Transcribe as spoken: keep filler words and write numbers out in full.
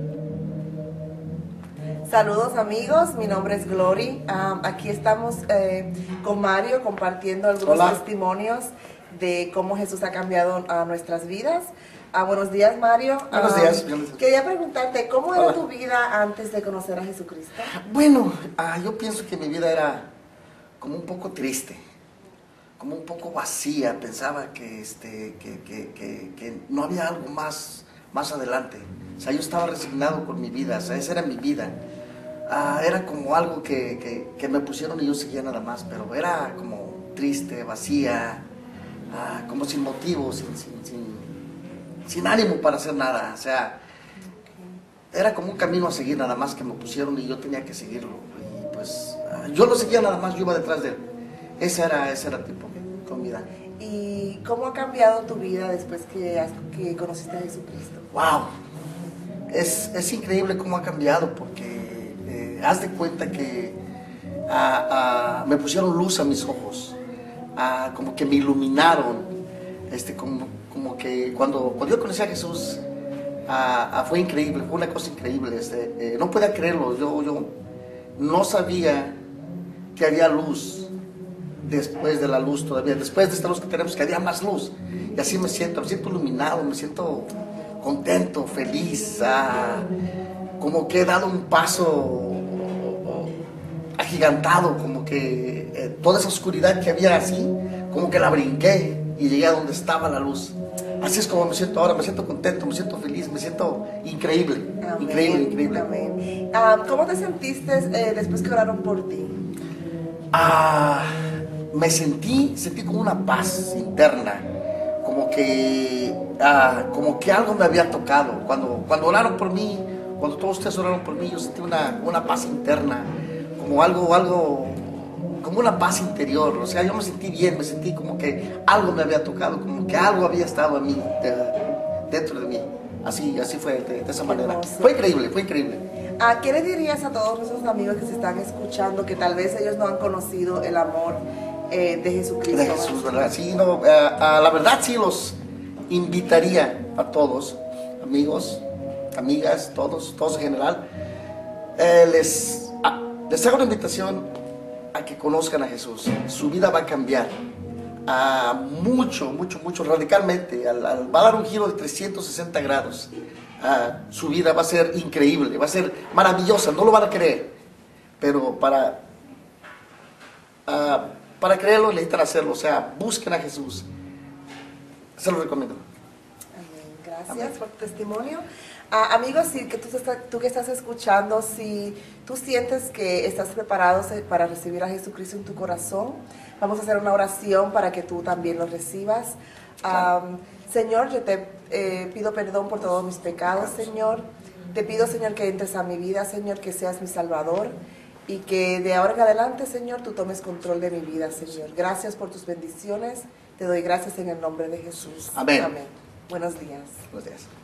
Saludos amigos, mi nombre es Glory. Um, aquí estamos eh, con Mario compartiendo algunos Hola. testimonios de cómo Jesús ha cambiado a nuestras vidas. Uh, buenos días, Mario. Buenos Um, días. Buenos días. Quería preguntarte, ¿cómo era Hola. tu vida antes de conocer a Jesucristo? Bueno, ah, yo pienso que mi vida era como un poco triste, como un poco vacía. Pensaba que, este, que, que, que, que no había algo más, más adelante. O sea, yo estaba resignado con mi vida, o sea, esa era mi vida. Ah, era como algo que, que, que me pusieron y yo seguía nada más, pero era como triste, vacía, ah, como sin motivo, sin, sin, sin, sin ánimo para hacer nada. O sea, era como un camino a seguir nada más que me pusieron y yo tenía que seguirlo. Y pues ah, yo lo seguía nada más, yo iba detrás de él. Esa era, ese era tipo con vida. ¿Y cómo ha cambiado tu vida después que, has- que conociste a Jesucristo? ¡Wow! Es, es increíble cómo ha cambiado porque eh, haz de cuenta que ah, ah, me pusieron luz a mis ojos, ah, como que me iluminaron, este, como, como que cuando, cuando yo conocí a Jesús ah, ah, fue increíble, fue una cosa increíble, este, eh, no podía creerlo, yo, yo no sabía que había luz después de la luz todavía, después de esta luz que tenemos, que había más luz, y así me siento, me siento iluminado, me siento contento, feliz, ah, como que he dado un paso agigantado, como que eh, toda esa oscuridad que había así, como que la brinqué y llegué a donde estaba la luz. Así es como me siento ahora, me siento contento, me siento feliz, me siento increíble, Amén, increíble, increíble. amén. Um, ¿Cómo te sentiste eh, después que oraron por ti? Ah, me sentí, sentí como una paz interna, como que, ah, como que algo me había tocado. Cuando, cuando oraron por mí, cuando todos ustedes oraron por mí, yo sentí una, una paz interna, como algo, algo, como una paz interior. O sea, yo me sentí bien, me sentí como que algo me había tocado, como que algo había estado a mí, de, dentro de mí. Así, así fue, de, de esa manera. Hermoso. Fue increíble, fue increíble. ¿A qué le dirías a todos nuestros amigos que se están escuchando que tal vez ellos no han conocido el amor eh, de Jesucristo? De Jesús, ¿verdad? Sí, no, eh, a la verdad sí los invitaría a todos, amigos, amigas, todos, todos en general, eh, les, a- les hago una invitación a que conozcan a Jesús. Su vida va a cambiar, a mucho, mucho, mucho, radicalmente, al- al- va a dar un giro de trescientos sesenta grados. Ah, su vida va a ser increíble, va a ser maravillosa, no lo van a creer, pero para... Ah, para creerlo necesitan hacerlo, o sea, busquen a Jesús. Se lo recomiendo. Amén. Gracias Amén. por tu testimonio. Ah, amigos, si que tú, estás- tú que estás escuchando, si tú sientes que estás preparado se- para recibir a Jesucristo en tu corazón, vamos a hacer una oración para que tú también lo recibas. Am, Señor, yo te eh, pido perdón por todos mis pecados, Señor. Te pido, Señor, que entres a mi vida, Señor, que seas mi Salvador. Y que de ahora en adelante, Señor, tú tomes control de mi vida, Señor. Gracias por tus bendiciones. Te doy gracias en el nombre de Jesús. Amén. Amén. Buenos días. Buenos días.